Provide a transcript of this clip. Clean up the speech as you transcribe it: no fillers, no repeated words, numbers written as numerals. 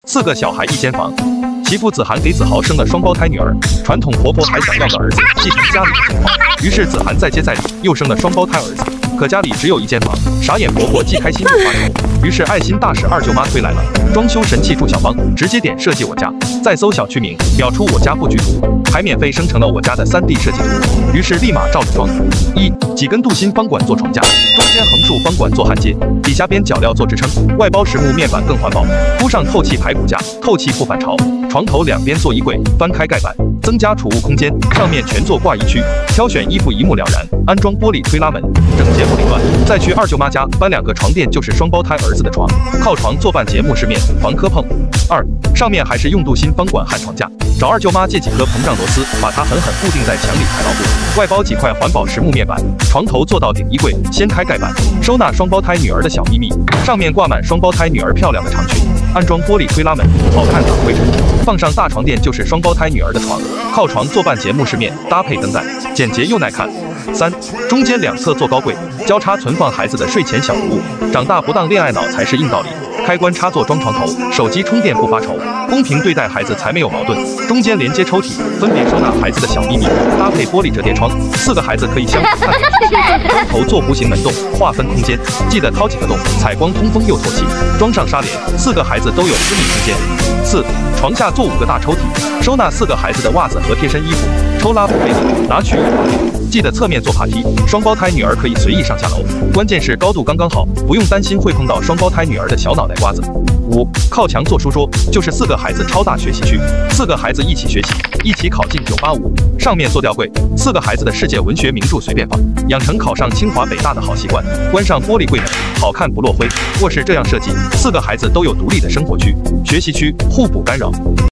4个小孩一间房。其父子涵给子豪生了双胞胎女儿，传统婆婆还想要个儿子继承家里的情况，于是子涵再接再厉，又生了双胞胎儿子。可家里只有一间房，傻眼婆婆既开心又发愁，于是爱心大使二舅妈推来了装修神器祝小芳，直接点设计我家，再搜小区名，秒出我家布局图，还免费生成了我家的3D 设计图，于是立马照着装。几根镀锌方管做床架，中间横竖方管做焊接，底下边脚料做支撑，外包实木面板更环保，铺上透气排骨架，透气不反潮。床头两边做衣柜，翻开盖板，增加储物空间，上面全做挂衣区，挑选衣服一目了然。安装玻璃推拉门，整洁不凌乱。再去二舅妈家搬2个床垫，就是双胞胎儿子的床，靠床做半截木饰面，防磕碰。上面还是用镀锌方管焊床架，找二舅妈借几颗膨胀螺丝，把它狠狠固定在墙里才牢固。外包几块环保实木面板，床头做到顶衣柜，掀开盖板，收纳双胞胎女儿的小秘密，上面挂满双胞胎女儿漂亮的长裙。安装玻璃推拉门，好看挡灰尘。放上大床垫就是双胞胎女儿的床，靠床做半截木饰面，搭配灯带，简洁又耐看。中间2侧做高柜，交叉存放孩子的睡前小读物，长大不当恋爱脑才是硬道理。开关插座装床头，手机充电不发愁，公平对待孩子才没有矛盾。中间连接抽屉，分别收纳孩子的小秘密，搭配玻璃折叠窗，4个孩子可以相互看窗头做弧形门洞，划分空间，记得掏几个洞，采光通风又透气。装上纱帘，4个孩子都有私密空间。床下做5个大抽屉，收纳4个孩子的袜子和贴身衣服，抽拉不费力，拿取也方便。记得侧面做爬梯，双胞胎女儿可以随意上下楼，关键是高度刚刚好，不用担心会碰到双胞胎女儿的小脑袋瓜子。靠墙做书桌，就是4个孩子超大学习区，4个孩子一起学习，一起考进985。上面做吊柜，4个孩子的世界文学名著随便放，养成考上清华北大的好习惯。关上玻璃柜门，好看不落灰。卧室这样设计，4个孩子都有独立的生活区、学习区，互不干扰。